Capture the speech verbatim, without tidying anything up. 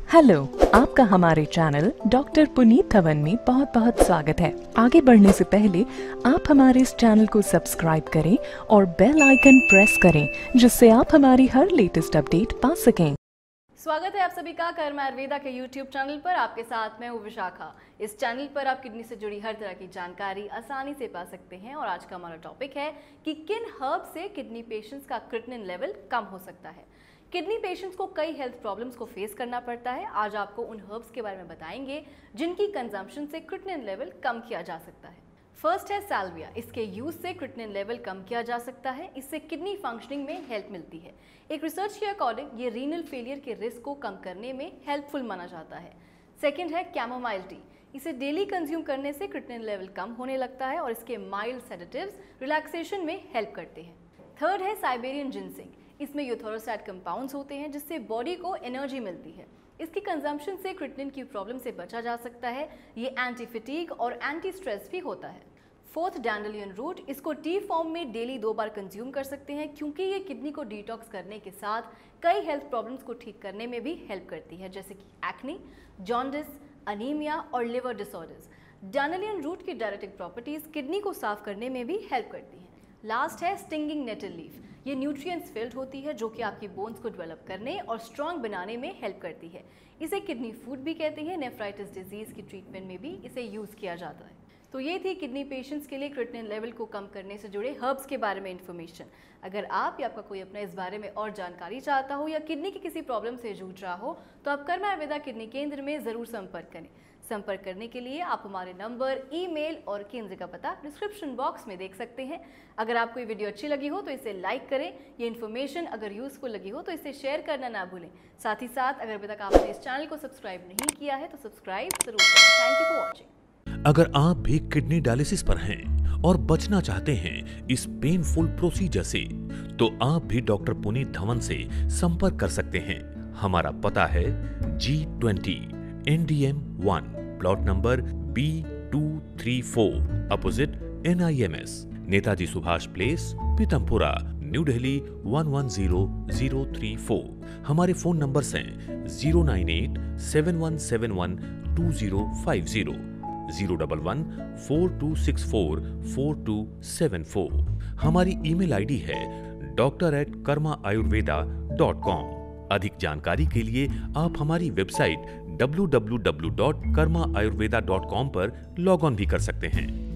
Hello, आपका हमारे channel doctor Puneet Dhawan में बहुत बहुत स्वागत है। आगे बढ़ने से पहले आप हमारे इस चैनल को सब्सक्राइब करें और बेल आइकन प्रेस करें, जिससे आप हमारी हर लेटेस्ट अपडेट पा सकें। स्वागत है आप सभी का कर्म आयुर्वेदा के यूट्यूब चैनल पर। आपके साथ मैं हूँ विशाखा। इस चैनल पर आप किडनी से जुड़ी हर तरह की जानकारी आसानी से पा सकते हैं। और आज का हमारा टॉपिक है कि किन हर्ब से किडनी पेशेंट्स का क्रिएटिनिन लेवल कम हो सकता है। किडनी पेशेंट्स को कई हेल्थ प्रॉब्लम्स को फेस करना पड़ता है। आज आपको उन हर्ब्स के बारे में बताएंगे जिनकी कंजम्पशन से क्रिएटिनिन लेवल कम किया जा सकता है। फर्स्ट है साल्विया। इसके यूज से क्रिएटिनिन लेवल कम किया जा सकता है। इससे किडनी फंक्शनिंग में हेल्प मिलती है। एक रिसर्च के अकॉर्डिंग ये रीनल फेलियर के रिस्क को कम करने में हेल्पफुल माना जाता है। सेकेंड है कैमोमाइल टी। इसे डेली कंज्यूम करने से क्रिएटिनिन लेवल कम होने लगता है और इसके माइल्ड सेडेटिव्स रिलैक्सेशन में हेल्प करते हैं। थर्ड है साइबेरियन जिनसिंग। इसमें यूथेरोसाइड कंपाउंड्स होते हैं जिससे बॉडी को एनर्जी मिलती है। इसकी कंजम्पशन से क्रिएटिनिन की प्रॉब्लम से बचा जा सकता है। ये एंटी फिटीग और एंटी स्ट्रेस भी होता है। Fourth dandelion root. इसको टी फॉर्म में डेली दो बार कंज्यूम कर सकते हैं क्योंकि ये किडनी को डिटॉक्स करने के साथ कई हेल्थ प्रॉब्लम्स को ठीक करने में भी हेल्प करती है, जैसे कि एक्ने, जॉन्डिस, अनीमिया और लिवर डिसऑर्डर्स। डैंडेलियन रूट की डायरेटिक प्रॉपर्टीज किडनी को साफ करने में भी हेल्प करती हैं। लास्ट है स्टिंगिंग नेटल लीफ। ये न्यूट्रिएंट्स फिल्ड होती है जो कि आपकी बोन्स को डेवलप करने और स्ट्रॉन्ग बनाने में हेल्प करती है। इसे किडनी फूड भी कहते हैं। नेफ्राइटिस डिजीज की ट्रीटमेंट में भी इसे यूज किया जाता है। तो ये थी किडनी पेशेंट्स के लिए क्रिएटिनिन लेवल को कम करने से जुड़े हर्ब्स के बारे में इन्फॉर्मेशन। अगर आप या आपका कोई अपना इस बारे में और जानकारी चाहता हो या किडनी की किसी प्रॉब्लम से जूझ रहा हो तो आप कर्म आयुर्वेदा किडनी केंद्र में जरूर संपर्क करें। संपर्क करने के लिए आप हमारे नंबर, ईमेल और केंद्र का पता डिस्क्रिप्शन बॉक्स में देख सकते हैं। अगर आपको ये वीडियो अच्छी लगी हो तो इसे लाइक करें। ये इन्फॉर्मेशन अगर यूजफुल लगी हो तो इसे शेयर करना ना भूलें। साथ ही साथ अगर अभी तक आपने इस चैनल को सब्सक्राइब नहीं किया है तो सब्सक्राइब जरूर करें। Thank you for watching. अगर आप भी किडनी डायलिसिस पर हैं और बचना चाहते हैं इस पेनफुल प्रोसीजर से, तो आप भी डॉक्टर पुनीत धवन से संपर्क कर सकते हैं। हमारा पता है G twenty N D M one, plot number B two three four, opposite N I M S, Netaji Subhash place, Pitampura, new Delhi one one zero zero three four. हमारे फोन नंबर्स हैं zero nine eight seven one seven one two zero five zero, zero double one four two six four four two seven four. हमारी email ID है doctor at Karma Ayurveda dot com. अधिक जानकारी के लिए आप हमारी website W W W dot Karma Ayurveda dot com पर log on भी कर सकते हैं।